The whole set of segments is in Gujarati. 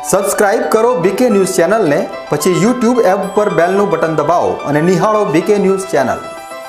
સબસ્ક્રાઇબ કરો બીકે ન્યૂઝ ચેનલને, પછી YouTube એપ પર બેલનું બટન દબાવો અને નિહાળો બીકે ન્યૂઝ ચેનલ।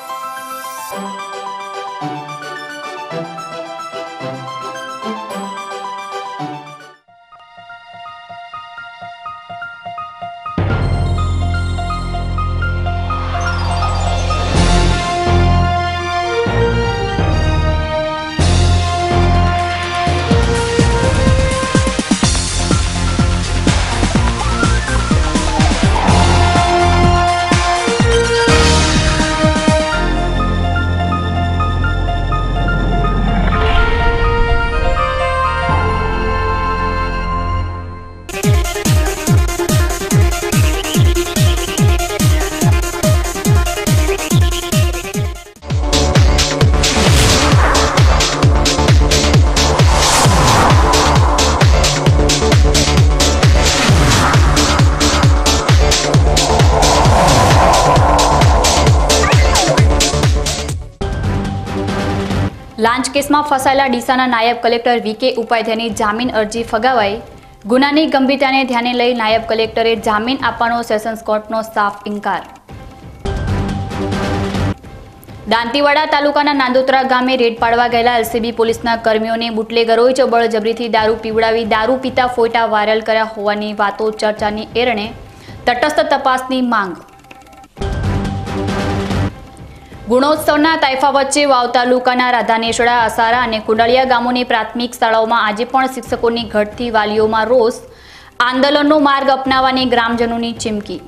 લાંચ કેસમાં ફસાયેલા ડીસાના નાયબ કલેક્ટર વીકે ઉપાધ્યાયની જામીન અરજી ફગાવાઈ। ગુનાની ગંભીરતાને ધ્યાને લઈ નાયબ કલેક્ટરે જામીન આપવાનો સેશન્સ કોર્ટનો સાફ ઇનકાર। દાંતીવાડા તાલુકાના નાંદોત્રા ગામે રેડ પાડવા ગયેલા એલસીબી પોલીસના કર્મીઓને બુટલેગરોએ જબરજબરીથી દારૂ પીવડાવી દારૂ પીતા ફોટા વાયરલ કર્યા હોવાની વાતો ચર્ચાની એરણે તટસ્થ તપાસની માંગ। ગુણોત્સવના તાઇફા વચ્ચે વાવ તાલુકાના રાધાનેશ્વરા, અસારા અને કુંડળિયા ગામોની પ્રાથમિક શાળાઓમાં આજે પણ શિક્ષકોની ઘટતી વાલીઓમાં રોષ, આંદોલનનો માર્ગ અપનાવવાની ગ્રામજનોની ચીમકી।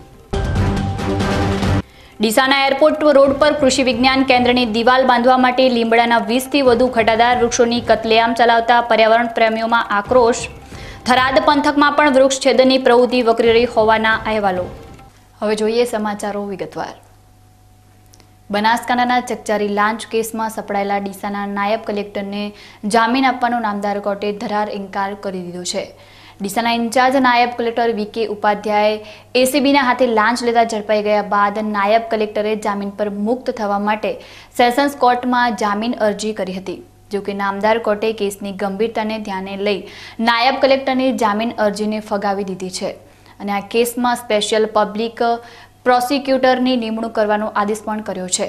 ડીસાના એરપોર્ટ રોડ પર કૃષિ વિજ્ઞાન કેન્દ્રની દિવાલ બાંધવા માટે લીમડાના 20થી વધુ ઘટાદાર વૃક્ષોની કતલેઆમ ચલાવતા પર્યાવરણ પ્રેમીઓમાં આક્રોશ। થરાદ પંથકમાં પણ વૃક્ષ છેદનની પ્રવૃત્તિ વકરી રહી હોવાના અહેવાલો। હવે જોઈએ સમાચારો વિગતવાર। બનાસકાંઠાના ચકચારી લાંચ કેસમાં સપડાયેલા ડીસાના નાયબ કલેક્ટરને જામીન આપવાનો નામદાર કોર્ટે ધરાર ઇનકાર કરી દીધો છે। ડીસાના ઇન્ચાર્જ નાયબ કલેક્ટર વીકે ઉપાધ્યાય એસીબીના હાથે લાંચ લેતા ઝડપાઈ ગયા બાદ નાયબ કલેક્ટરે જામીન પર મુક્ત થવા માટે સેશન્સ કોર્ટમાં જામીન અરજી કરી હતી। જો કે નામદાર કોર્ટે કેસની ગંભીરતાને ધ્યાને લઈ નાયબ કલેક્ટરની જામીન અરજીને ફગાવી દીધી છે અને આ કેસમાં સ્પેશિયલ પબ્લિક પ્રોસિક્યુટરની નિમણૂક કરવાનો આદેશ પણ કર્યો છે।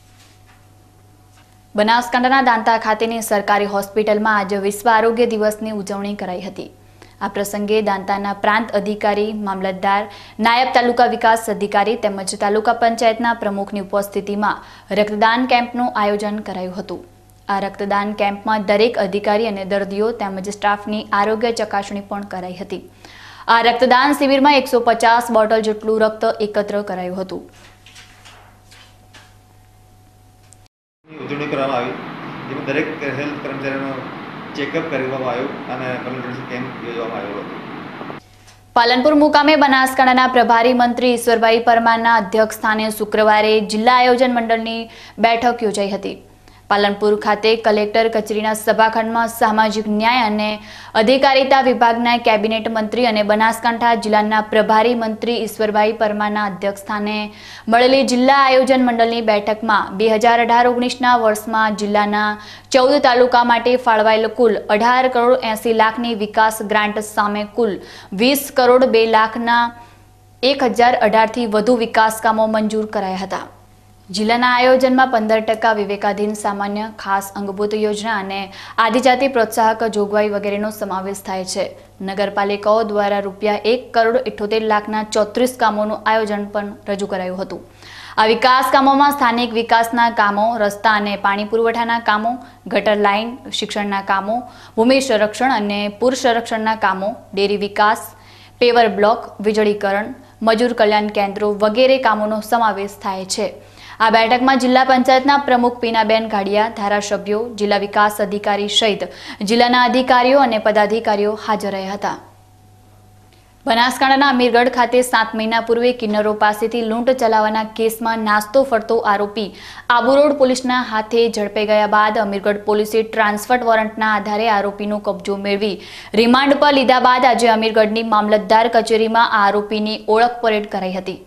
બનાસકાંઠાના દાંતા ખાતેની સરકારી હોસ્પિટલમાં આજે વિશ્વ આરોગ્ય દિવસની ઉજવણી કરાઈ હતી। આ પ્રસંગે દાંતાના પ્રાંત અધિકારી, મામલતદાર, નાયબ તાલુકા વિકાસ અધિકારી તેમજ તાલુકા પંચાયતના પ્રમુખની ઉપસ્થિતિમાં રક્તદાન કેમ્પનું આયોજન કરાયું હતું। આ રક્તદાન કેમ્પમાં દરેક અધિકારી અને દર્દીઓ તેમજ સ્ટાફની આરોગ્ય ચકાસણી પણ કરાઈ હતી। આ રક્તદાન શિબિરમાં 150 બોટલ જેટલું રક્ત એકત્ર કરાયું હતું। ઉજવણી કરવામાં આવી, જેમાં દરેક હેલ્થ કર્મચારીનો ચેકઅપ કરવામાં આવ્યું અને બ્લડ કેમ્પ યોજવામાં આવ્યો હતો। પાલનપુર મુકામે બનાસકાંઠાના પ્રભારી મંત્રી ઈશ્વરભાઈ પરમારના અધ્યક્ષ સ્થાને શુક્રવારે જિલ્લા આયોજન મંડળની બેઠક યોજાઈ હતી। પાલનપુર ખાતે કલેક્ટર કચેરીના સભાખંડમાં સામાજિક ન્યાય અને અધિકારીતા વિભાગના કેબિનેટ મંત્રી અને બનાસકાંઠા જિલ્લાના પ્રભારી મંત્રી ઈશ્વરભાઈ પરમારના અધ્યક્ષસ્થાને મળેલી જિલ્લા આયોજન મંડળની બેઠકમાં 2018-19ના વર્ષમાં જિલ્લાના 14 તાલુકા માટે ફાળવાયેલ કુલ 18 કરોડ 80 લાખની વિકાસ ગ્રાન્ટ સામે કુલ 20 કરોડ 2 લાખના 1018થી વધુ વિકાસ કામો મંજૂર કરાયા હતા। જિલ્લાના આયોજનમાં 15% વિવેકાધીન સામાન્ય, ખાસ અંગભૂત યોજના અને આદિજાતિ પ્રોત્સાહક જોગવાઈ વગેરેનો સમાવેશ થાય છે। નગરપાલિકાઓ દ્વારા ₹1 કરોડ 78 લાખના 34 કામોનું આયોજન પણ રજૂ કરાયું હતું। આ વિકાસ કામોમાં સ્થાનિક વિકાસના કામો, રસ્તા અને પાણી પુરવઠાના કામો, ગટર લાઇન, શિક્ષણના કામો, ભૂમિ સંરક્ષણ અને પૂર સંરક્ષણના કામો, ડેરી વિકાસ, પેવર બ્લોક, વીજળીકરણ, મજૂર કલ્યાણ કેન્દ્રો વગેરે કામોનો સમાવેશ થાય છે। આ બેઠકમાં જિલ્લા પંચાયતના પ્રમુખ પીનાબેન ગાડિયા, ધારાસભ્યો, જિલ્લા વિકાસ અધિકારી સહિત જિલ્લાના અધિકારીઓ અને પદાધિકારીઓ હાજર રહ્યા હતા। બનાસકાંઠાના અમીરગઢ ખાતે 7 મહિના પૂર્વે કિન્નરો પાસેથી લૂંટ ચલાવવાના કેસમાં નાસ્તો ફરતો આરોપી આબુ રોડ પોલીસના હાથે ઝડપાઈ ગયા બાદ અમીરગઢ પોલીસે ટ્રાન્સફર વોરંટના આધારે આરોપીનો કબજો મેળવી રિમાન્ડ પર લીધા બાદ આજે અમીરગઢની મામલતદાર કચેરીમાં આરોપીની ઓળખ પરેડ કરાઈ હતી।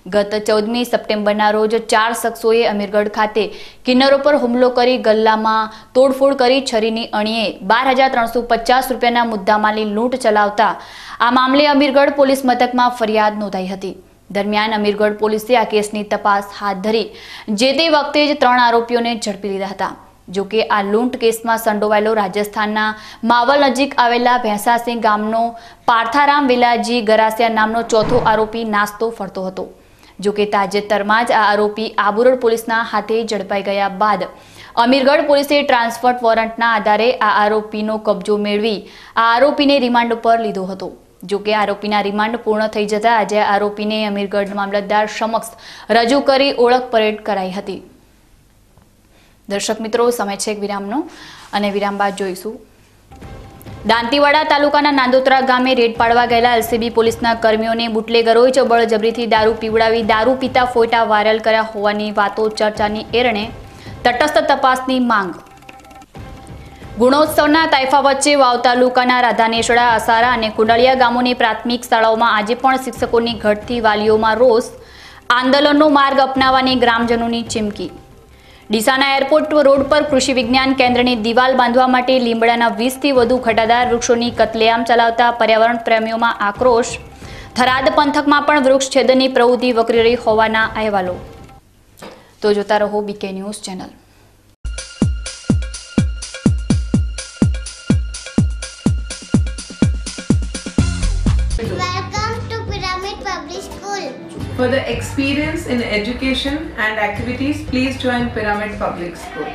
ગત 14મી સપ્ટેમ્બરના રોજ 4 શખ્સોએ અમીરગઢ ખાતે કિન્નરો પર હુમલો કરી ગલ્લામાં તોડફોડ કરી છરીની અણીએ 12,350 રૂપિયાના મુદ્દામાલની લૂંટ ચલાવતા આ મામલે અમીરગઢ પોલીસ મથકમાં ફરિયાદ નોંધાઈ હતી. દરમિયાન અમીરગઢ પોલીસે આ કેસની તપાસ હાથ ધરી જે તે વખતે જ 3 આરોપીઓને ઝડપી લીધા હતા. જોકે આ લૂંટ કેસમાં સંડોવાયેલો રાજસ્થાનના માવલ નજીક આવેલા ભેંસાસિંહ ગામનો પાર્થારામ વેલાજી ગરાસિયા નામનો ચોથો આરોપી નાસ્તો ફરતો હતો. જોકે તાજેતરમાં જ આ આરોપી આબુરોડ પોલીસના હાથે ઝડપાઈ ગયા બાદ અમીરગઢ પોલીસે ટ્રાન્સફર વોરંટના આધારે આ આરોપીનો કબજો મેળવી આ આરોપીને રિમાન્ડ પર લીધો હતો. જોકે આરોપીના રિમાન્ડ પૂર્ણ થઈ જતા આજે આરોપીને અમીરગઢ મામલતદાર સમક્ષ રજૂ કરી ઓળખ પરેડ કરાઈ હતી. દર્શક મિત્રો, સમય છે એક વિરામનો અને વિરામ બાદ જોઈશું. દાંતીવાડા તાલુકાના નાંદોત્રા ગામે રેડ પાડવા ગયેલા એલસીબી પોલીસના કર્મીઓને બુટલેગરોએ જબરજબરીથી દારૂ પીવડાવી દારૂ પીતા ફોટા વાયરલ કર્યા હોવાની વાતો ચર્ચાની એરણે તટસ્થ તપાસની માંગ. ગુણોત્સવના તાઇફા વચ્ચે વાવ તાલુકાના રાધાનેશ્વરા, અસારા અને કુંડળિયા ગામોની પ્રાથમિક શાળાઓમાં આજે પણ શિક્ષકોની ઘટતી વાલીઓમાં રોષ. આંદોલનનો માર્ગ અપનાવવાની ગ્રામજનોની ચીમકી. ડીસાના એરપોર્ટ રોડ પર કૃષિ વિજ્ઞાન કેન્દ્રની દિવાલ બાંધવા માટે લીમડાના 20થી વધુ ઘટાદાર વૃક્ષોની કતલેઆમ ચલાવતા પર્યાવરણ પ્રેમીઓમાં આક્રોશ. થરાદ પંથકમાં પણ વૃક્ષ છેદનની પ્રવૃત્તિ વકરી રહી હોવાના અહેવાલો. તો જોતા રહો B K news channel. Welcome to Pyramid Public School. For the experience in education and activities, please join Pyramid Public School.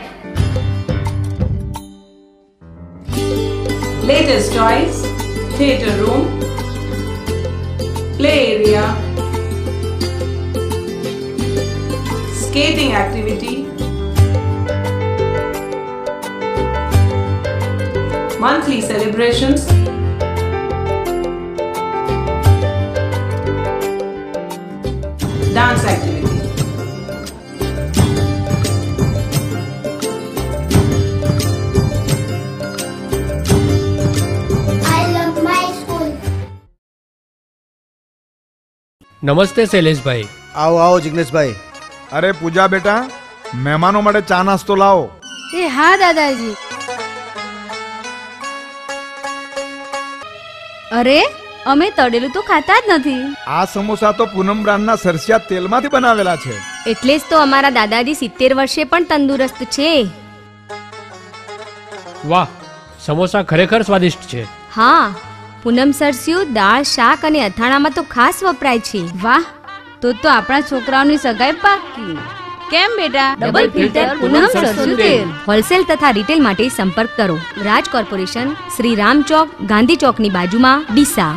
Latest toys, theatre room, play area, skating activity, monthly celebrations, dance activity. I love my school. નમસ્તે શૈલેષભાઈ. आओ आओ जिग्नेश भाई. अरे पूजा बेटा, મહેમાનો માટે ચા નાસ્તો લાવો. એ હા દાદાજી. અરે અમે તળેલું તો ખાતા જ નથી. આ સમોસા તો પૂનમ બ્રાન્ડના સરસિયા તેલમાંથી બનાવેલા છે. એટલે જ તો અમારા દાદાજી 70 વર્ષે પણ તંદુરસ્ત છે. વાહ, સમોસા ખરેખર સ્વાદિષ્ટ છે. હા, પૂનમ સરસ્યું દાળ, શાક અને અથાણામાં તો ખાસ વપરાય છે. વાહ, તો આપણા છોકરાઓની સગાઈ પાકી. કેમ બેટા? ડબલ ફિલ્ટર પૂનમ સરસ્યું તેલ. હોલસેલ તથા રિટેલ માટે સંપર્ક કરો. રાજ કોર્પોરેશન, શ્રી રામ ચોક, ગાંધી ચોકની બાજુમાં, ડીસા.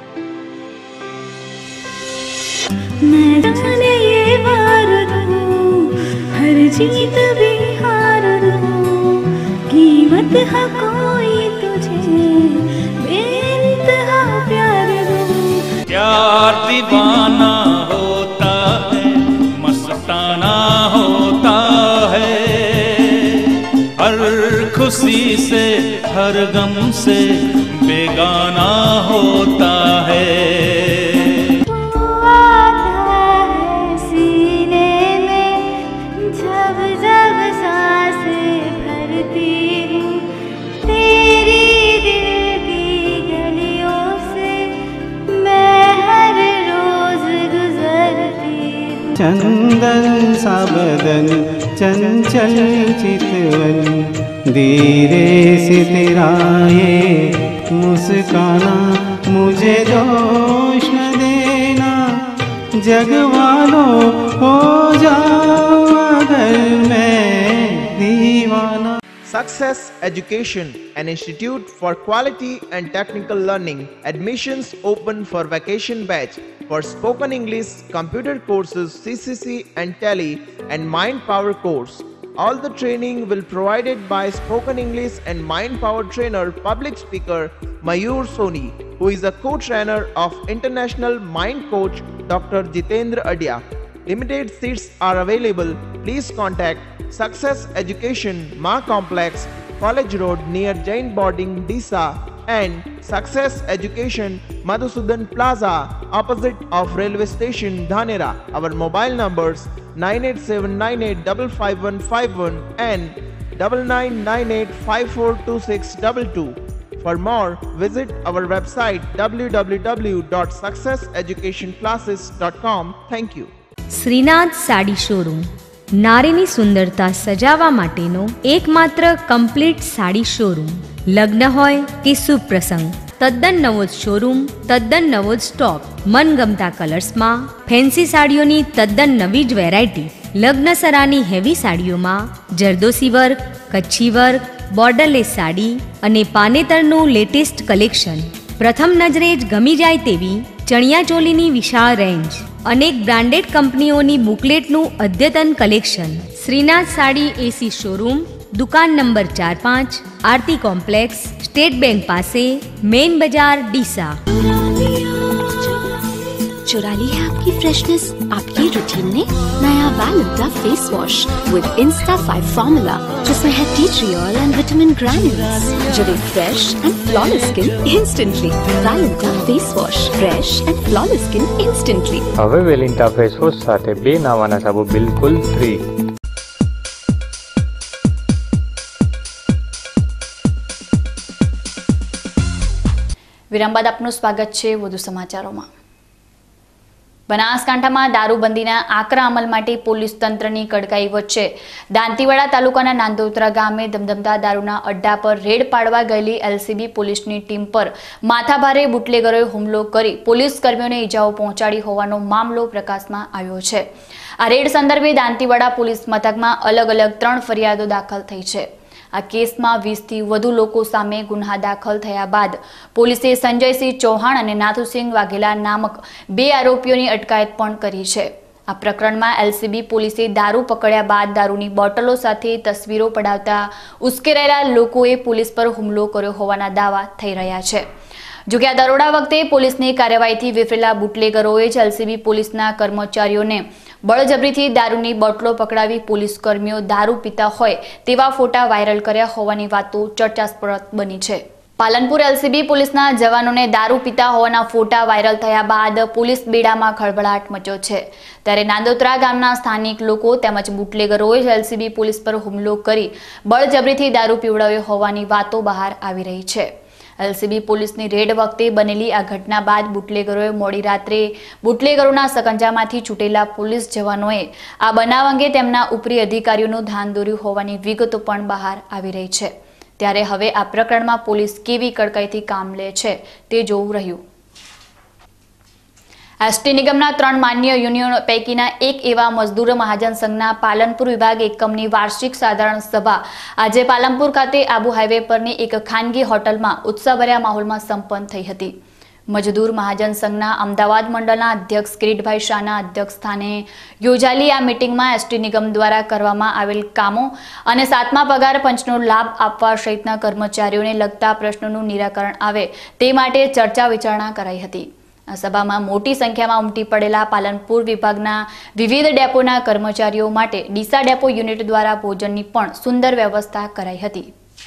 मैं जाने ये वार दूं, हर जीत भी हार दूं, कीमत है कोई तुझे बेइंतहा प्यार दूं. प्यार दीवाना होता है, मस्ताना होता है, हर खुशी से हर गम से बेगाना होता है. चंदन सा बदन चंचल चितवन, धीरे से तेरा ये मुस्काना, मुझे दोष न देना, जग वालों हो जाऊं अगर मैं दीवाना. Success Education, an institute for quality and technical learning. Admissions open for vacation batch for spoken English, computer courses, CCC and Tally and Mind Power course. All the training will provided by spoken English and Mind Power trainer, public speaker Mayur Soni, who is a co-trainer of International Mind Coach Dr. Jitendra Adia. Limited seats are available. Please contact Success Education, Ma Complex, College Road near Jain Boarding, Disa, and Success Education, Madhusudan Plaza, opposite of railway station, Dhanera. Our mobile numbers 9879855151 and 9998542622. For more, visit our website www.successeducationclasses.com. Thank you. Shrinath sari showroom નારીની સુંદરતા સજાવવા માટેનો એકમાત્ર કમ્પ્લીટ સાડી શોરૂમ. લગ્ન હોય કે શુભ પ્રસંગ, તદ્દન નવો જ શોરૂમ, તદ્દન નવો જ સ્ટોક. મનગમતા કલર્સમાં ફેન્સી સાડીઓની તદ્દન નવી જ વેરાયટી. લગ્નસરાની હેવી સાડીઓમાં zardozi work, Kutchi work, borderless sari અને પાનેતરનું લેટેસ્ટ કલેક્શન. પ્રથમ નજરે જ ગમી જાય તેવી ચણિયાચોલીની વિશાળ રેન્જ. અનેક બ્રાન્ડેડ કંપનીઓની બુકલેટનું અદ્યતન collection. Shrinath sari AC showroom, દુકાન number 4-5, Aarti complex, state bank પાસે, મેઇન બજાર, ડીસા. चुरा ली है आपकी फ्रेशनेस आपकी रूटीन ने नया Valenta face wash with insta 5 formula जिसमें है tea tree oil and vitamin granules जो दे fresh and flawless skin instantly. Valenta face wash fresh and flawless skin instantly. હવે વેલિન્ટા ફેસ વોશ સાથે 2 નાવાના સાબુ બિલકુલ ફ્રી. વિરામ બાદ આપનું સ્વાગત છે વધુ સમાચારોમાં. બનાસકાંઠામાં દારૂબંધીના આકરા અમલ માટે પોલીસ તંત્રની કડકાઈ વચ્ચે દાંતીવાડા તાલુકાના નાંદોત્રા ગામે ધમધમતા દારૂના અડ્ડા પર રેડ પાડવા ગયેલી એલસીબી પોલીસની ટીમ પર માથાભારે બુટલેગરોએ હુમલો કરી પોલીસ કર્મીઓને ઈજાઓ પહોંચાડી હોવાનો મામલો પ્રકાશમાં આવ્યો છે. આ રેડ સંદર્ભે દાંતીવાડા પોલીસ મથકમાં અલગ અલગ 3 ફરિયાદો દાખલ થઈ છે. આ કેસમાં 20થી વધુ લોકો સામે ગુન્હા દાખલ થયા બાદ પોલીસે સંજયસિંહ ચૌહાણ અને નાથુસિંહ વાઘેલા નામક 2 આરોપીઓની અટકાયત પણ કરી છે. આ પ્રકરણમાં એલસીબી પોલીસે દારૂ પકડ્યા બાદ દારૂની બોટલો સાથે તસવીરો પડાવતા ઉશ્કેરાયેલા લોકોએ પોલીસ પર હુમલો કર્યો હોવાના દાવા થઈ રહ્યા છે. જોકે આ દરોડા વખતે પોલીસની કાર્યવાહીથી વિફરેલા બુટલેગરોએ જ એલસીબી પોલીસના કર્મચારીઓને બળજબરીથી દારૂની બોટલો પકડાવી પોલીસ કર્મીઓ દારૂ પીતા હોય તેવા ફોટા વાયરલ કર્યા હોવાની વાતો ચર્ચાસ્પદ બની છે. પાલનપુર એલસીબી પોલીસના જવાનોને દારૂ પીતા હોવાના ફોટા વાયરલ થયા બાદ પોલીસ બેડામાં ખળભળાટ મચ્યો છે. ત્યારે નાંદોત્રા ગામના સ્થાનિક લોકો તેમજ બુટલેગરોએ એલસીબી પોલીસ પર હુમલો કરી બળજબરીથી દારૂ પીવડાવ્યો હોવાની વાતો બહાર આવી રહી છે. એલસીબી પોલીસની રેડ વખતે બનેલી આ ઘટના બાદ બુટલેગરોએ મોડી રાત્રે બુટલેગરોના સકંજામાંથી છૂટેલા પોલીસ જવાનોએ આ બનાવ અંગે તેમના ઉપરી અધિકારીઓનું ધ્યાન દોર્યું હોવાની વિગતો પણ બહાર આવી રહી છે. ત્યારે હવે આ પ્રકરણમાં પોલીસ કેવી કડકાઈથી કામ લે છે તે જોવું રહ્યું. એસટી નિગમના 3 માન્ય યુનિયનો પૈકીના એક એવા મજદૂર મહાજન સંઘના પાલનપુર વિભાગ એકમની વાર્ષિક સાધારણ સભા આજે પાલનપુર ખાતે આબુ હાઈવે પરની એક ખાનગી હોટલમાં ઉત્સાહભર્યા માહોલમાં સંપન્ન થઈ હતી. મજદૂર મહાજન સંઘના અમદાવાદ મંડળના અધ્યક્ષ કિરીટભાઈ શાહના અધ્યક્ષસ્થાને યોજાયેલી આ મિટિંગમાં એસટી નિગમ દ્વારા કરવામાં આવેલ કામો અને 7મા પગાર પંચનો લાભ આપવા સહિતના કર્મચારીઓને લગતા પ્રશ્નોનું નિરાકરણ આવે તે માટે ચર્ચા વિચારણા કરાઈ હતી. આ સભામાં મોટી સંખ્યામાં ઉમટી પડેલા પાલનપુર વિભાગના વિવિધ ડેપોના કર્મચારીઓ માટે ડીસા ડેપો યુનિટ દ્વારા ભોજનની પણ સુંદર વ્યવસ્થા કરાઈ હતી.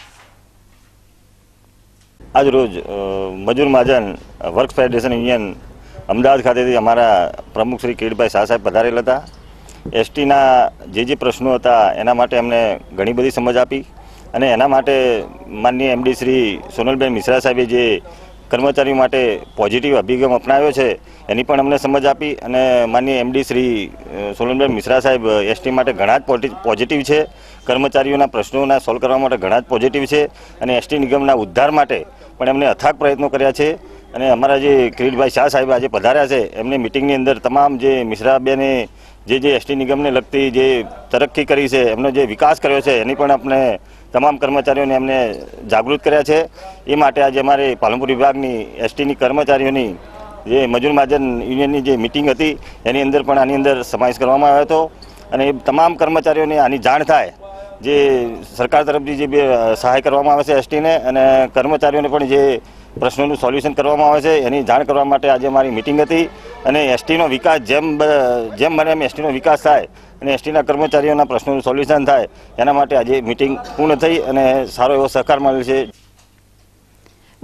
આજ રોજ Majoor Mahajan work federation union Ahmedabad ખાતેથી અમારા પ્રમુખ શ્રી કિરીટભાઈ શાહ સાહેબ પધારેલ હતા. એસટીના જે પ્રશ્નો હતા એના માટે અમને ઘણી બધી સમજ આપી અને એના માટે માનનીય એમડી શ્રી સોનલબેન મિશ્રા સાહેબે જે કર્મચારીઓ માટે પોઝિટિવ અભિગમ અપનાવ્યો છે એની પણ અમને સમજ આપી અને માનનીય એમડી શ્રી સોનલબેન મિશ્રા સાહેબ એસટી માટે ઘણા જ પોઝિટિવ છે. કર્મચારીઓના પ્રશ્નોના સોલ્વ કરવા માટે ઘણા જ પોઝિટિવ છે અને એસટી નિગમના ઉદ્ધાર માટે પણ એમને અથાગ પ્રયત્નો કર્યા છે. અને અમારા જે કિરીટભાઈ શાહ સાહેબ આજે પધાર્યા છે એમને મિટિંગની અંદર તમામ જે મિશ્રાબેને જે એસટી નિગમને લગતી જે તરક્કી કરી છે એમનો જે વિકાસ કર્યો છે એની પણ આપણે તમામ કર્મચારીઓને એમને જાગૃત કર્યા છે. એ માટે આજે અમારે પાલનપુર વિભાગની એસટીની કર્મચારીઓની જે મજૂર મહાજન યુનિયનની જે મિટિંગ હતી એની અંદર પણ આની અંદર સમાવેશ કરવામાં આવ્યો હતો અને એ તમામ કર્મચારીઓને આની જાણ થાય જે સરકાર તરફથી જે સહાય કરવામાં આવે છે એસટીને અને કર્મચારીઓને પણ જે પ્રશ્નોનું સોલ્યુશન કરવામાં આવે છે એની જાણ કરવા માટે આજે અમારી મિટિંગ હતી. અને એસટીનો વિકાસ જેમ બને એમ એસટીનો વિકાસ થાય અને એસટીના કર્મચારીઓના પ્રશ્નોનું સોલ્યુશન થાય એના માટે આજે મિટિંગ પૂર્ણ થઈ અને સારો એવો સહકાર મળ્યો છે.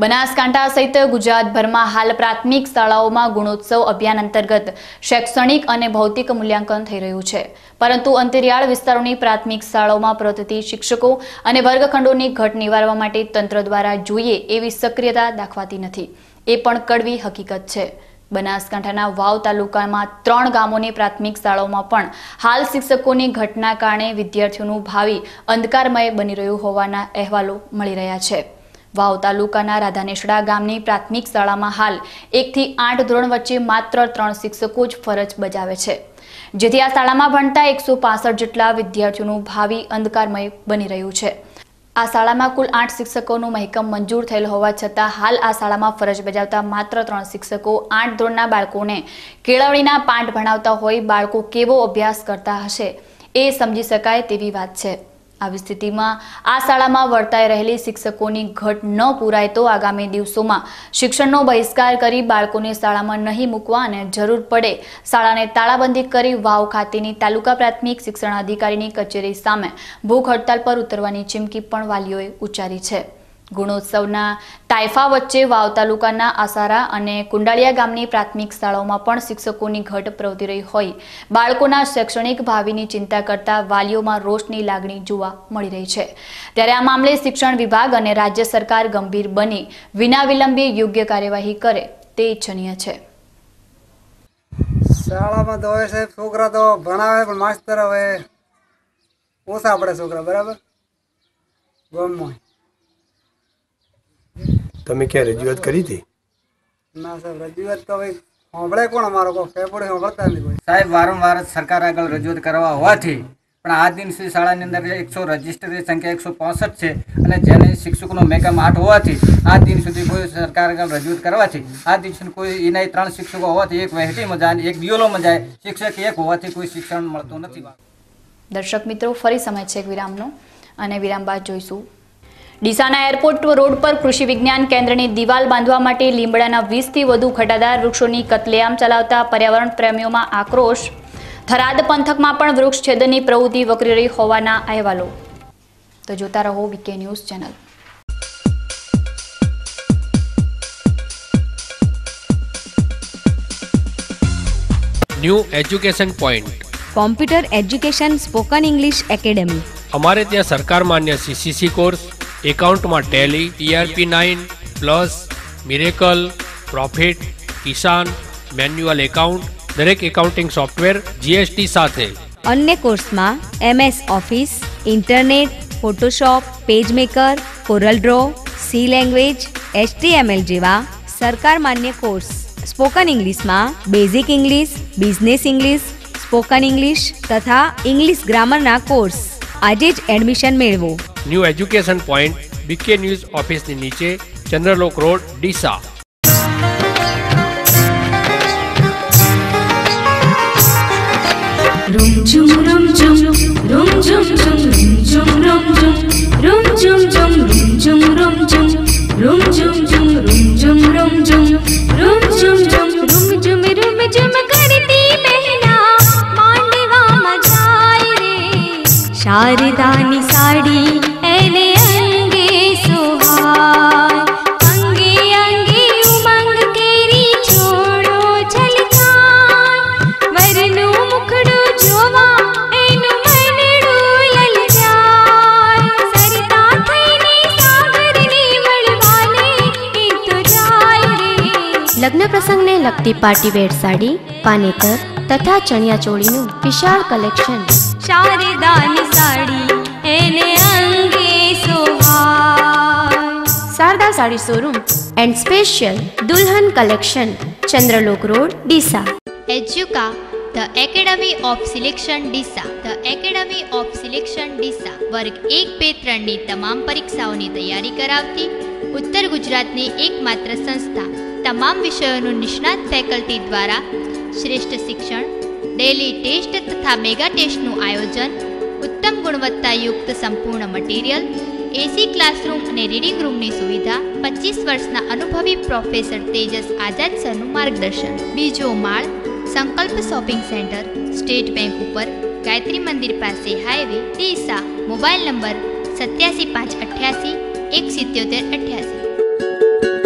બનાસકાંઠા સહિત ગુજરાતભરમાં હાલ પ્રાથમિક શાળાઓમાં ગુણોત્સવ અભિયાન અંતર્ગત શૈક્ષણિક અને ભૌતિક મૂલ્યાંકન થઈ રહ્યું છે, પરંતુ અંતરિયાળ વિસ્તારોની પ્રાથમિક શાળાઓમાં પ્રવર્તતી શિક્ષકો અને વર્ગખંડોની ઘટ નિવારવા માટે તંત્ર દ્વારા જોઈએ એવી સક્રિયતા દાખવાતી નથી, એ પણ કડવી હકીકત છે। બનાસકાંઠાના વાવ તાલુકામાં 3 ગામોની પ્રાથમિક શાળાઓમાં પણ હાલ શિક્ષકોની ઘટના કારણે વિદ્યાર્થીઓનું ભાવિ અંધકારમય બની રહ્યું હોવાના અહેવાલો મળી રહ્યા છે। વાવ તાલુકાના રાધાનેસડા ગામની પ્રાથમિક શાળામાં હાલ 1 થી 8 ધોરણ વચ્ચે માત્ર 3 શિક્ષકો જ ફરજ બજાવે છે, જેથી આ શાળામાં ભણતા 165 જેટલા વિદ્યાર્થીઓનું ભાવિ અંધકારમય બની રહ્યું છે। આ શાળામાં કુલ 8 શિક્ષકોનું મહેકમ મંજૂર થયેલ હોવા છતાં હાલ આ શાળામાં ફરજ બજાવતા માત્ર 3 શિક્ષકો 8 ધોરણના બાળકોને કેળવણીના પાઠ ભણાવતા હોય બાળકો કેવો અભ્યાસ કરતા હશે એ સમજી શકાય તેવી વાત છે। આવી સ્થિતિમાં આ શાળામાં વર્તાઈ રહેલી શિક્ષકોની ઘટ ન પૂરાય તો આગામી દિવસોમાં શિક્ષણનો બહિષ્કાર કરી બાળકોને શાળામાં નહીં મૂકવા અને જરૂર પડે શાળાને તાળાબંધી કરી વાવ ખાતેની તાલુકા પ્રાથમિક શિક્ષણ અધિકારીની કચેરી સામે ભૂખ હડતાલ પર ઉતરવાની ચીમકી પણ વાલીઓએ ઉચ્ચારી છે। ગુણોત્સવના તાઇફા વચ્ચે વાવ તાલુકાના આસારા અને કુંડાળિયા ગામની પ્રાથમિક શાળાઓમાં પણ શિક્ષકોની ઘટ પ્રવર્તી રહી હોય બાળકોના શૈક્ષણિક ભાવિની ચિંતા કરતા વાલીઓમાં રોષની લાગણી જોવા મળી રહી છે। ત્યારે આ મામલે શિક્ષણ વિભાગ અને રાજ્ય સરકાર ગંભીર બની વિના વિલંબે યોગ્ય કાર્યવાહી કરે તે ઇચ્છનીય છે। શાળામાં તો હોય સાહેબ છોકરા તો ભણાવે પણ માસ્તર હવે ઓછા પડે છોકરા બરાબર ગામમાં। તમે ક્યાં રજૂઆત કરી હતી? ના સાહેબ રજૂઆત તો ભાઈ સાંભળે કોણ અમારો કોઈ ફેફડે સાંભળતા નથી કોઈ સાહેબ વારંવાર સરકાર આગળ રજૂઆત કરવા હોવાથી પણ આ દિન સુધી શાળાની અંદર 100 રજિસ્ટરની સંખ્યા 165 છે અને જેને શિક્ષકોનો મેકમ 8 હોવાથી આ દિન સુધી કોઈ સરકાર આગળ રજૂઆત કરવાથી આ દિન સુધી કોઈ એના 3 શિક્ષકો હોવાથી એક વહેટીમાં જાય એક દિયોલોમાં જાય શિક્ષક એક હોવાથી કોઈ શિક્ષણ મળતું નથી। દર્શક મિત્રો ફરી સમય છે એક વિરામનો અને વિરામ બાદ જોઈશું ડીસાના એરપોર્ટ રોડ પર કૃષિ વિજ્ઞાન કેન્દ્રની દિવાલ બાંધવા માટે લીમડાના 20 થી વધુ ઘટાદાર વૃક્ષોની કતલેઆમ ચલાવતા પર્યાવરણ પ્રેમીઓમાં આક્રોશ। થરાદ પંથકમાં પણ વૃક્ષ છેદનની પ્રવૃત્તિ વકરી રહી હોવાના અહેવાલો। તો જોતા રહો VK news channel. New education point computer education spoken English academy. અમારે ત્યાં સરકાર માન્ય CCC કોર્સ, એકાઉન્ટમાં Tally, ERP9 plus, miracle, profit, Kisan, manual account, દરેક એકાઉન્ટિંગ સોફ્ટવેર GST સાથે। અન્ય કોર્સમાં MS office, internet, Photoshop, page maker, Corel draw, C language, HTML જેવા સરકાર માન્ય કોર્સ। સ્પોકન ઇંગ્લિશમાં basic English, business English, spoken English તથા ઇંગ્લિશ ગ્રામરના કોર્સ। આજે જ એડમિશન મેળવો। New education point BK news ઓફિસની નીચે, Chandralok road, Deesa. rum jum rum jum rum jum jum jum rum jum rum jum jum rum jum rum jum rum jum rum jum rum jum rum rum jum करती बहना मांडवा मजाए रे शारदानी साड़ी एने अंगे सुहाय अंगे अंगे उमंग केरी छोड़ो छलकाय वरनु मुखड़ो जोवा एनु मनडू ललचाय सरता थईने सागरने મળવાને એ તો જાય રે। લગ્ન પ્રસંગને લગતી પાર્ટી વેર સાડી, પાનેતર તથા ચણિયા ચોળીનું વિશાળ કલેક્શન। શારદાની સાડી એને અંગે સોહાય। Sharda sari showroom and special દુલ્હન collection, Chandralok road, Deesa. Educa the academy of selection Deesa. The academy of selection Deesa વર્ગ 1, 2, 3ની તમામ પરીક્ષાઓની તૈયારી કરાવતી ઉત્તર ગુજરાતની એકમાત્ર સંસ્થા। તમામ વિષયોનું નિષ્ણાત ફેકલ્ટી દ્વારા શ્રેષ્ઠ શિક્ષણ, ડેલી ટેસ્ટ તથા મેગા ટેસ્ટનું આયોજન, ઉત્તમ ગુણવત્તાયુક્ત સંપૂર્ણ મટીરિયલ, AC ક્લાસરૂમ અને રીડિંગ રૂમની સુવિધા, 25 વર્ષના અનુભવી પ્રોફેસર તેજસ આઝાદ સરનું માર્ગદર્શન। બીજો માળ, સંકલ્પ શોપિંગ સેન્ટર, સ્ટેટ બેંક ઉપર, ગાયત્રી મંદિર પાસે highway, Deesa. Mobile number 87 588 177 88।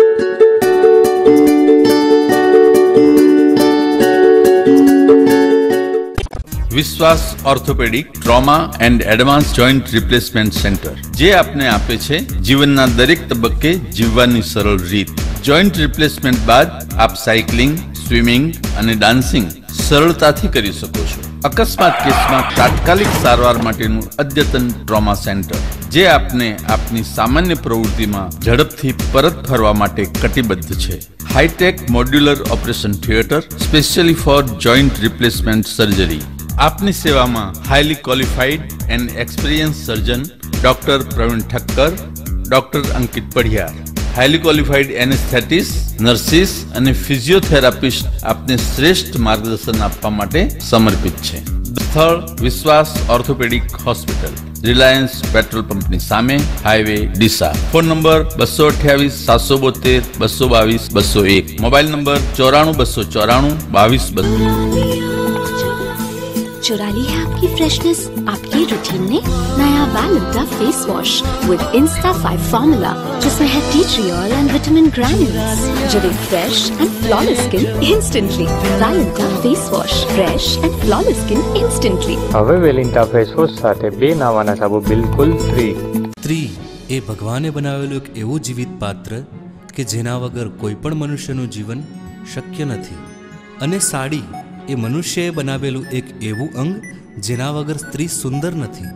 Vishwas orthopaedic trauma and advance joint replacement centre, જે આપને આપે છે જીવનના દરેક તબક્કે જીવવાની સરળ રીત. જોઈન્ટ રિપ્લેસમેન્ટ બાદ આપ સાયકલિંગ, સ્વિમિંગ અને ડાન્સિંગ સરળતાથી કરી શકો છો. અકસ્માત કેસમાં તાત્કાલિક સારવાર માટેનું અદ્યતન ટ્રોમા સેન્ટર, જે આપને આપની સામાન્ય પ્રવૃત્તિમાં ઝડપથી પરત ફરવા માટે કટિબદ્ધ છે. Hitech modular operation theatre specially for joint replacement surgery. આપની સેવામાં highly qualified and experience surgeon doctor Pravin Thakkar, doctor Ankit Padhiyar, highly qualified anaesthetist, nurses અને ફિઝિયોથેરાપિસ્ટ આપને શ્રેષ્ઠ માર્ગદર્શન આપવા માટે સમર્પિત છે. સ્થળ વિશ્વાસ ઓર્થોપેડિક હોસ્પિટલ, રિલાયન્સ પેટ્રોલ પંપની સામે, highway Deesa. Phone number 228 772 222 201. Mobile number 94 294 22 चुरा ली है आपकी फ्रेशनेस, आपकी रूटीन ने नया Valenta face wash with insta 5 formula, जिसमें है tea tree oil and vitamin granules, जो दे fresh and flawless skin instantly. Valenta face wash, fresh and flawless skin instantly. હવે વેલિન્ટા ફેસ વોશ સાથે 2 નાવાના સાબુ બિલકુલ ફ્રી. સ્ત્રી એ ભગવાને બનાવેલું એક એવું જીવિત પાત્ર કે જેના વગર કોઈ પણ મનુષ્યનું જીવન શક્ય નથી. અને સાડી એ મનુષ્યએ બનાવેલું એક એવું અંગ જેના વગર સ્ત્રી સુંદર નથી.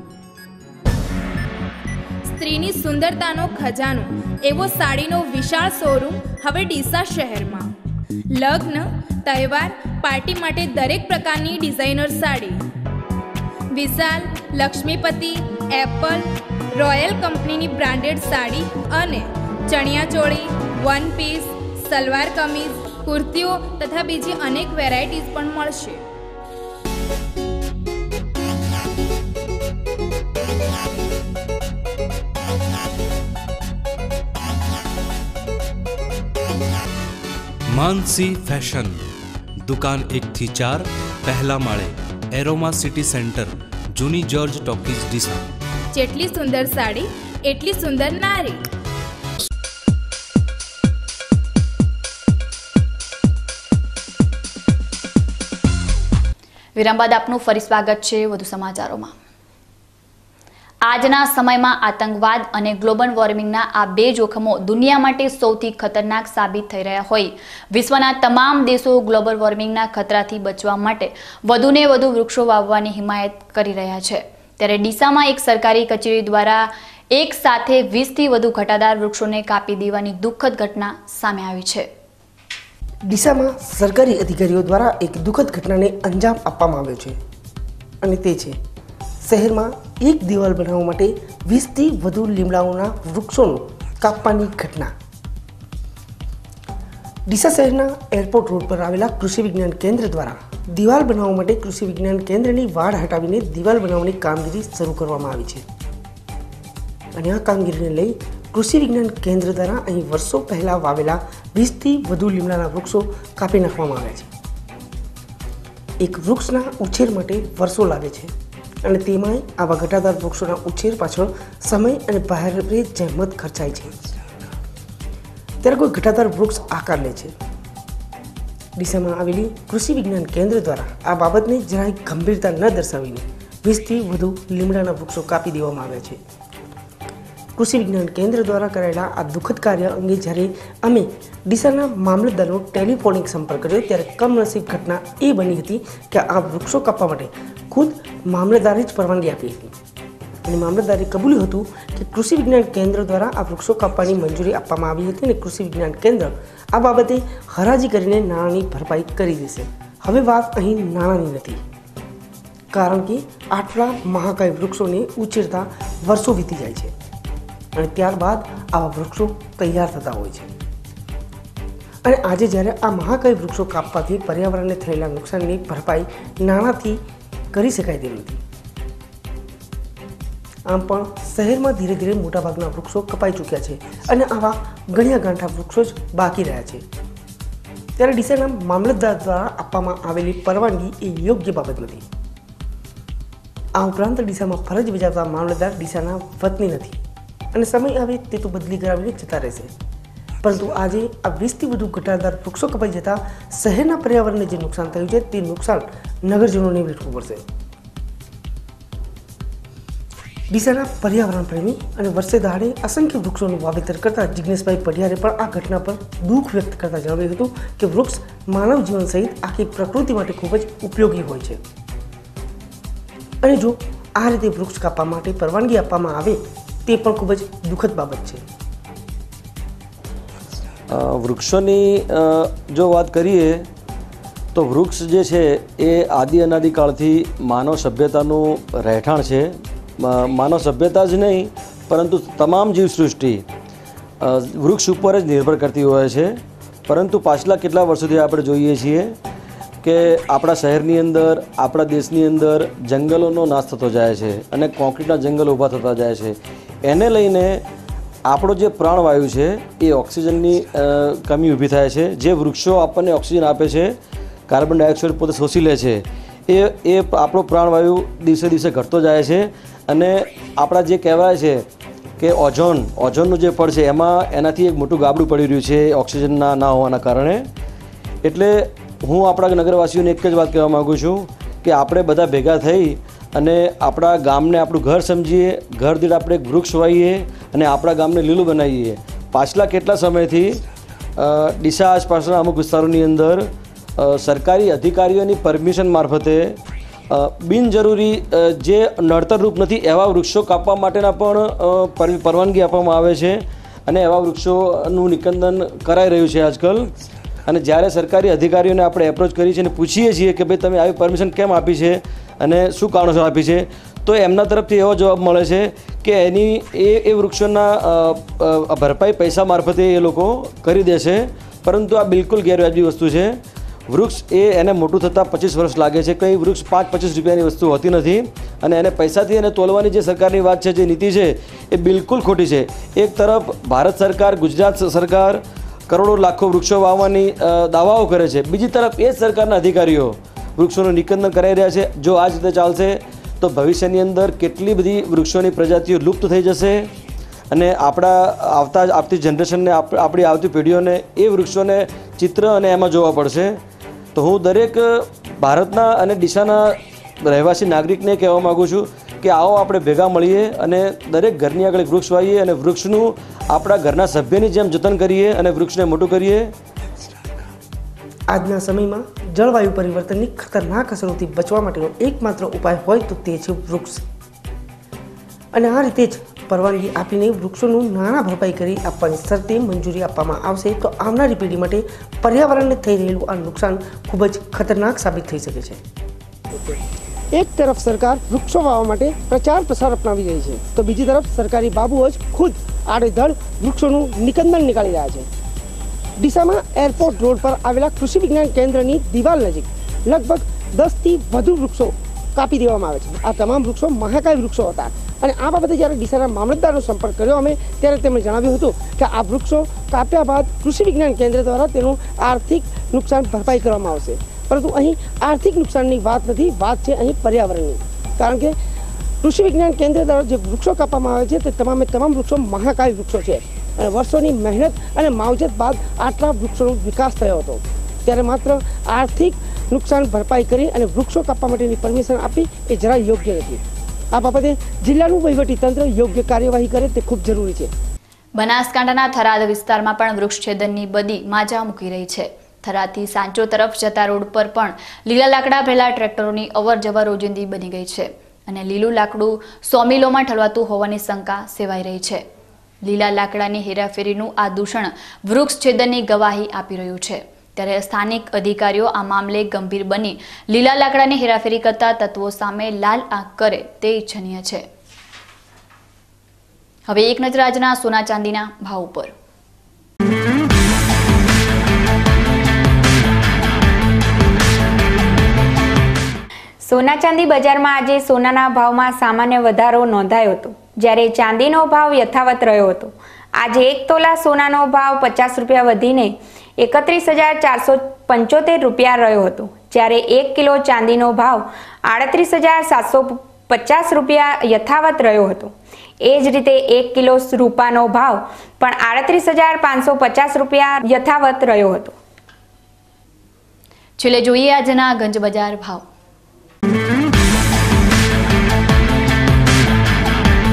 સ્ત્રીની સુંદરતાનો ખજાનો એવો સાડીનો વિશાળ શોરૂમ હવે ડીસા શહેરમાં. લગ્ન, તહેવાર, પાર્ટી માટે દરેક પ્રકારની designer sari. Vishal, Laxmipati, Apple, royal કંપનીની બ્રાન્ડેડ સાડી અને ચણિયાચોળી, વન પીસ, સલવાર કમીઝ, કુર્તીઓ તથા બીજી અનેક વેરાયટીઝ પણ મળશે. માનસી ફેશન, દુકાન 1 થી 4, પહેલા માળે, એરોમા સિટી સેન્ટર, જૂની જોર્જ ટોકીઝ ડીસા. જેટલી સુંદર સાડી એટલી સુંદર નારી. વિરામ બાદ આપનું ફરી સ્વાગત છે. વધુ સમાચારોમાં. આજના સમયમાં આતંકવાદ અને ગ્લોબલ વોર્મિંગના આ બે જોખમો દુનિયા માટે સૌથી ખતરનાક સાબિત થઈ રહ્યા હોય વિશ્વના તમામ દેશો ગ્લોબલ વોર્મિંગના ખતરાથી બચવા માટે વધુને વધુ વૃક્ષો વાવવાની હિમાયત કરી રહ્યા છે. ત્યારે ડીસામાં એક સરકારી કચેરી દ્વારા એક સાથે 20થી વધુ ઘટાદાર વૃક્ષોને કાપી દેવાની દુઃખદ ઘટના સામે આવી છે. ડીસામાં સરકારી અધિકારીઓ દ્વારા એક દુઃખદ ઘટનાને અંજામ આપવામાં આવ્યો છે અને તે છે શહેરમાં એક દિવાલ બનાવવા માટે 20થી વધુ લીમડાઓના વૃક્ષોનું કાપવાની ઘટના. ડીસા શહેરના એરપોર્ટ રોડ પર આવેલા કૃષિ વિજ્ઞાન કેન્દ્ર દ્વારા દિવાલ બનાવવા માટે કૃષિ વિજ્ઞાન કેન્દ્રની વાડ હટાવીને દિવાલ બનાવવાની કામગીરી શરૂ કરવામાં આવી છે અને આ કામગીરીને લઈ કૃષિ વિજ્ઞાન કેન્દ્ર દ્વારા અહીં વર્ષો પહેલાં વાવેલા 20થી વધુ લીમડાના વૃક્ષો કાપી નાખવામાં આવ્યા છે. એક વૃક્ષના ઉછેર માટે વર્ષો લાગે છે અને તેમાંય આવા ઘટાદાર વૃક્ષોના ઉછેર પાછળ સમય અને ભારે જહેમત ખર્ચાય છે. ત્યારે કોઈ ઘટાદાર વૃક્ષ આકાર લે છે. ડીસામાં આવેલી કૃષિ વિજ્ઞાન કેન્દ્ર દ્વારા આ બાબતને જરાય ગંભીરતા ન દર્શાવીને 20થી વધુ લીમડાના વૃક્ષો કાપી દેવામાં આવ્યા છે. કૃષિ વિજ્ઞાન કેન્દ્ર દ્વારા કરાયેલા આ દુઃખદ કાર્ય અંગે જ્યારે અમે ડીસાના મામલતદારનો ટેલિફોનિક સંપર્ક કર્યો ત્યારે કમનસીબ ઘટના એ બની હતી કે આ વૃક્ષો કાપવા માટે ખુદ મામલતદારે જ પરવાનગી આપી હતી અને મામલતદારે કબૂલ્યું હતું કે કૃષિ વિજ્ઞાન કેન્દ્ર દ્વારા આ વૃક્ષો કાપવાની મંજૂરી આપવામાં આવી હતી અને કૃષિ વિજ્ઞાન કેન્દ્ર આ બાબતે હરાજી કરીને નાણાંની ભરપાઈ કરી દેશે. હવે વાત અહીં નાણાંની નથી, કારણ કે આટલા મહાકાય વૃક્ષોને ઉછેરતા વર્ષો વીતી જાય છે અને ત્યારબાદ આવા વૃક્ષો તૈયાર થતા હોય છે અને આજે જ્યારે આ મહાકાય વૃક્ષો કાપવાથી પર્યાવરણને થયેલા નુકસાનની ભરપાઈ નાણાંથી કરી શકાય તેમ નથી. આમ પણ શહેરમાં ધીરે ધીરે મોટાભાગના વૃક્ષો કપાઈ ચૂક્યા છે અને આવા ગણ્યા ગાંઠા વૃક્ષો જ બાકી રહ્યા છે. ત્યારે ડીસાના મામલતદાર દ્વારા આપવામાં આવેલી પરવાનગી એ યોગ્ય બાબત નથી. આ ઉપરાંત ડીસામાં ફરજ બજાવતા મામલતદાર ડીસાના વતની નથી અને સમય આવે તે તો બદલી કરાવીને જતા રહેશે. પરંતુ આજે આ 20થી વધુ ઘટાદાર વૃક્ષો કપાઈ જતા શહેરના પર્યાવરણને જે નુકસાન થયું છે તે નુકસાન નગરજનોને વેઠવું પડશે. ડીસાના પર્યાવરણ પ્રેમી અને વર્ષે દહાડે અસંખ્ય વૃક્ષોનું વાવેતર કરતા જિગ્નેશભાઈ પઢિયારે પણ આ ઘટના પર દુઃખ વ્યક્ત કરતા જણાવ્યું હતું કે વૃક્ષ માનવ જીવન સહિત આખી પ્રકૃતિ માટે ખૂબ જ ઉપયોગી હોય છે અને જો આ રીતે વૃક્ષ કાપવા માટે પરવાનગી આપવામાં આવે તે પણ ખૂબ જ દુઃખદ બાબત છે. વૃક્ષોની જો વાત કરીએ તો વૃક્ષ જે છે એ આદિ અનાદિકાળથી માનવ સભ્યતાનું રહેઠાણ છે. માનવ સભ્યતા જ નહીં પરંતુ તમામ જીવસૃષ્ટિ વૃક્ષ ઉપર જ નિર્ભર કરતી હોય છે. પરંતુ પાછલા કેટલા વર્ષોથી આપણે જોઈએ છીએ કે આપણા શહેરની અંદર, આપણા દેશની અંદર જંગલોનો નાશ થતો જાય છે અને કોન્ક્રીટના જંગલો ઊભા થતા જાય છે. એને લઈને આપણો જે પ્રાણવાયુ છે એ ઓક્સિજનની કમી ઊભી થાય છે. જે વૃક્ષો આપણને ઓક્સિજન આપે છે, કાર્બન ડાયોક્સાઇડ પોતે શોષી લે છે, એ આપણો પ્રાણવાયુ દિવસે દિવસે ઘટતો જાય છે અને આપણા જે કહેવાય છે કે ઓઝોનનું જે પડ છે એનાથી એક મોટું ગાબડું પડી રહ્યું છે ઓક્સિજનના ના હોવાના કારણે. એટલે હું આપણા નગરવાસીઓને એક જ વાત કહેવા માગું છું કે આપણે બધા ભેગા થઈ અને આપણા ગામને આપણું ઘર સમજીએ, ઘર દીઠ આપણે એક વૃક્ષ વાવીએ અને આપણા ગામને લીલું બનાવીએ. પાછલા કેટલા સમયથી ડીસા આસપાસના અમુક વિસ્તારોની અંદર સરકારી અધિકારીઓની પરમિશન મારફતે બિનજરૂરી જે નડતરરૂપ નથી એવા વૃક્ષો કાપવા માટેના પણ પરવાનગી આપવામાં આવે છે અને એવા વૃક્ષોનું નિકંદન કરાઈ રહ્યું છે આજકાલ. અને જ્યારે સરકારી અધિકારીઓને આપણે એપ્રોચ કરી છે અને પૂછીએ છીએ કે ભાઈ તમે આવી પરમિશન કેમ આપી છે અને શું કારણોસર આપી છે, તો એમના તરફથી એવો જવાબ મળે છે કે એની એ વૃક્ષોના ભરપાઈ પૈસા મારફતે એ લોકો કરી દેશે. પરંતુ આ બિલકુલ ગેરવાજબી વસ્તુ છે. વૃક્ષ એને મોટું થતાં 25 વર્ષ લાગે છે. કંઈ વૃક્ષ 5-25 રૂપિયાની વસ્તુ હોતી નથી અને એને પૈસાથી એને તોલવાની જે સરકારની વાત છે, જે નીતિ છે, એ બિલકુલ ખોટી છે. એક તરફ ભારત સરકાર, ગુજરાત સરકાર કરોડો લાખો વૃક્ષો વાવવાની દાવાઓ કરે છે, બીજી તરફ એ જ સરકારના અધિકારીઓ વૃક્ષોનું નિકંદન કરાઈ રહ્યા છે. જો આ જ રીતે ચાલશે તો ભવિષ્યની અંદર કેટલી બધી વૃક્ષોની પ્રજાતિઓ લુપ્ત થઈ જશે અને આવતી જનરેશનને, આપણી આવતી પેઢીઓને એ વૃક્ષોને ચિત્ર અને એમાં જોવા પડશે. તો હું દરેક ભારતના અને ડીસાના રહેવાસી નાગરિકને કહેવા માગું છું કે આવો આપણે ભેગા મળીએ અને દરેક ઘરની આગળ વૃક્ષ વાવીએ અને વૃક્ષનું આપણા ઘરના સભ્યની જેમ જતન કરીએ અને વૃક્ષને મોટું કરીએ. આજના સમયમાં જળવાયુ પરિવર્તનની ખતરનાક અસરોથી બચવા માટેનો એકમાત્ર ઉપાય હોય તો તે છે વૃક્ષ. અને આ રીતે જ પરવાનગી આપીને વૃક્ષોનું નાણાં ભરપાઈ કરી આપવાની શરતે મંજૂરી આપવામાં આવશે તો આવનારી પેઢી માટે પર્યાવરણને થઈ રહેલું આ નુકસાન ખૂબ જ ખતરનાક સાબિત થઈ શકે છે. એક તરફ સરકાર વૃક્ષો વાવવા માટે પ્રચાર પ્રસાર અપનાવી રહી છે તો બીજી તરફ સરકારી બાબુઓ જ ખુદ આડેધડ વૃક્ષોનું નિકંદન નીકાળી રહ્યા છે. ડીસામાં એરપોર્ટ રોડ પર આવેલા કૃષિ વિજ્ઞાન કેન્દ્રની દિવાલ નજીક લગભગ 10થી વધુ વૃક્ષો કાપી દેવામાં આવે છે. આ તમામ વૃક્ષો મહાકાય વૃક્ષો હતા અને આ બાબતે જ્યારે ડીસાના મામલતદારનો સંપર્ક કર્યો અમે ત્યારે તેમણે જણાવ્યું હતું કે આ વૃક્ષો કાપ્યા બાદ કૃષિ વિજ્ઞાન કેન્દ્ર દ્વારા તેનું આર્થિક નુકસાન ભરપાઈ કરવામાં આવશે. પરંતુ અહીં આર્થિક નુકસાનની વાત નથી, વાત છે અહીં પર્યાવરણની. કારણ કે કૃષિ વિજ્ઞાન કેન્દ્ર દ્વારા જે વૃક્ષો કાપવામાં આવે છે તે તમામ વૃક્ષો મહાકાય વૃક્ષો છે અને વર્ષોની મહેનત અને માવજત બાદ આટલા વૃક્ષોનો વિકાસ થયો હતો. ત્યારે માત્ર આર્થિક નુકસાન ભરપાઈ કરી અને વૃક્ષો કાપવા માટેની પરમિશન આપી એ જરા યોગ્ય નથી. આ બાબતે જિલ્લાનું વહીવટીતંત્ર યોગ્ય કાર્યવાહી કરે તે ખૂબ જરૂરી છે. બનાસકાંઠાના થરાદ વિસ્તારમાં પણ વૃક્ષછેદનની બદી માજા મૂકી રહી છે. થરાદથી સાંચો તરફ જતા રોડ પર પણ લીલા લાકડા ભરેલા ટ્રેક્ટરોની અવરજવર રોજિંદી બની ગઈ છે અને લીલું લાકડું સોમિલોમાં ઠલવાતું હોવાની શંકા સેવાઈ રહી છે. લીલા લાકડાની હેરાફેરીનું આ દૂષણ વૃક્ષછેદનની ગવાહી આપી રહ્યું છે. ત્યારે સ્થાનિક અધિકારીઓ આ મામલે ગંભીર બની લીલા લાકડાની હેરાફેરી કરતા તત્વો સામે લાલ આંખ કરે તે ઇચ્છનીય છે. હવે એક નજર આજના સોના ચાંદીના ભાવ ઉપર. સોના ચાંદી બજારમાં આજે સોનાના ભાવમાં સામાન્ય વધારો નોંધાયો હતો, જ્યારે ચાંદીનો ભાવ યથાવત રહ્યો હતો. આજે 1 તોલા સોનાનો ભાવ 50 રૂપિયા વધીને 31,475 રૂપિયા રહ્યો હતો, જ્યારે 1 કિલો ચાંદીનો ભાવ 38,750 રૂપિયા યથાવત રહ્યો હતો. એ જ રીતે 1 કિલો રૂપાનો ભાવ પણ 38,550 રૂપિયા યથાવત રહ્યો હતો. છેલ્લે જોઈએ આજના ગંજ બજાર ભાવ.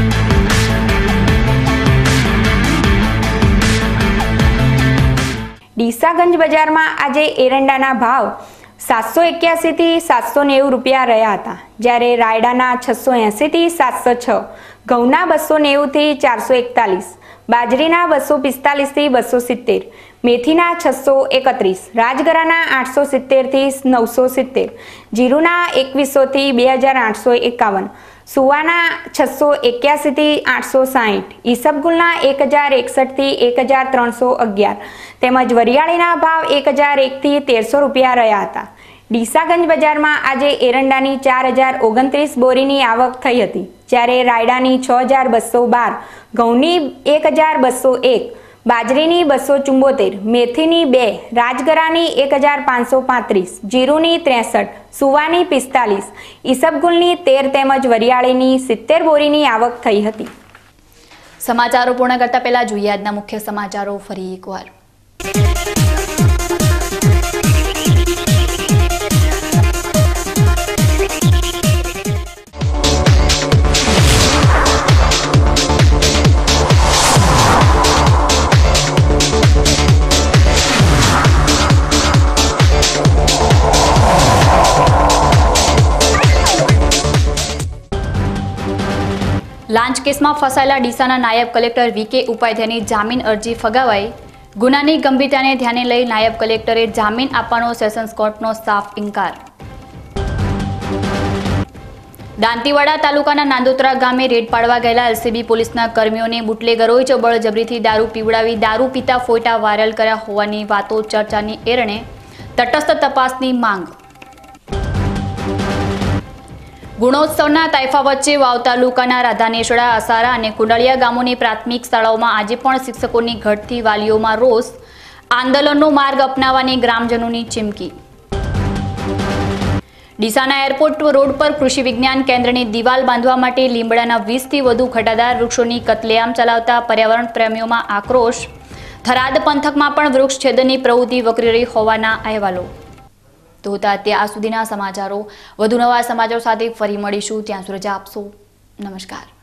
ડીસાગંજ બજારમાં આજે એરંડાના ભાવ 781 થી 790 રૂપિયા રહ્યા હતા, જ્યારે રાયડાના 680 થી 706, ઘઉંના 290 થી 441, બાજરીના 245 થી 270, મેથીના 631, રાજગરાના 870 થી 970, જીરુના 2100 થી 2851, સુવાના 681 થી 860, ઈસબગુલના 1061 થી 1311 તેમજ વરિયાળીના ભાવ 1001 થી 1300 રૂપિયા રહ્યા હતા. ડીસાગંજ બજારમાં આજે એરંડાની 4029 બોરીની આવક થઈ હતી, જ્યારે રાયડાની 6212, ઘઉંની 1201, બાજરીની 274, મેથીની 2, રાજગરાની 1535, જીરુની 63, સુવાની 45, ઈસબગુલની 13 તેમજ વરિયાળીની 70 બોરીની આવક થઈ હતી. સમાચારો પૂર્ણ કરતા પહેલા જોઈએ આજના મુખ્ય સમાચારો ફરી એકવાર. લાંચ કેસમાં ફસાયેલા ડીસાના નાયબ કલેક્ટર વીકે ઉપાધ્યાયની જામીન અરજી ફગાવાઈ. ગુનાની ગંભીરતાને ધ્યાને લઈ નાયબ કલેક્ટરે જામીન આપવાનો સેશન્સ કોર્ટનો સાફ ઇનકાર. દાંતીવાડા તાલુકાના નાંદોત્રા ગામે રેડ પાડવા ગયેલા એલસીબી પોલીસના કર્મીઓને બુટલેગરોએ બળજબરીથી દારૂ પીવડાવી દારૂ પીતા ફોટા વાયરલ કર્યા હોવાની વાતો ચર્ચાની એરણે તટસ્થ તપાસની માંગ. ગુણોત્સવના તાઇફા વચ્ચે વાવ તાલુકાના રાધાનેશ્વરા, અસારા અને કુંડળિયા ગામોની પ્રાથમિક શાળાઓમાં આજે પણ શિક્ષકોની ઘટતી વાલીઓમાં રોષ. આંદોલનનો માર્ગ અપનાવવાની ગ્રામજનોની ચીમકી. ડીસાના એરપોર્ટ રોડ પર કૃષિ વિજ્ઞાન કેન્દ્રની દિવાલ બાંધવા માટે લીમડાના 20થી વધુ ઘટાદાર વૃક્ષોની કતલેઆમ ચલાવતા પર્યાવરણ પ્રેમીઓમાં આક્રોશ. થરાદ પંથકમાં પણ વૃક્ષ છેદનની પ્રવૃત્તિ વકરી રહી હોવાના અહેવાલો. તો ત્યાં સુધીના સમાચારો. વધુ નવા સમાચારો સાથે ફરી મળીશું. ત્યાં સુધી રજા આપશો. નમસ્કાર.